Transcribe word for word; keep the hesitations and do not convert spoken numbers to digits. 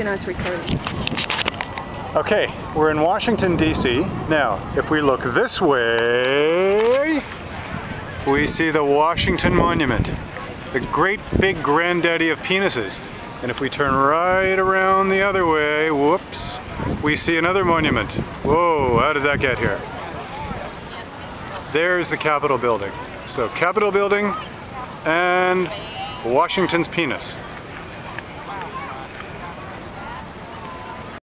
you know it's recording. Okay, we're in Washington, D C Now, if we look this way, we see the Washington Monument, the great big granddaddy of penises. And if we turn right around the other way, whoops, we see another monument. Whoa, how did that get here? There's the Capitol building. So Capitol building and Washington's penis.